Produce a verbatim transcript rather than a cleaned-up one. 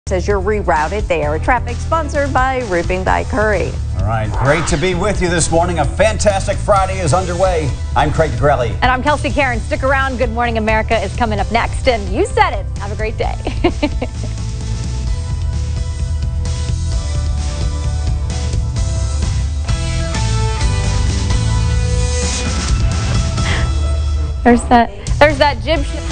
As you're rerouted there. Traffic sponsored by Roofing by Curry. All right, great to be with you this morning. A fantastic Friday is underway. I'm Craig Nigrelli. And I'm Kelsie Cairns. Stick around. Good Morning America is coming up next. And you said it. Have a great day. There's that, there's that jib.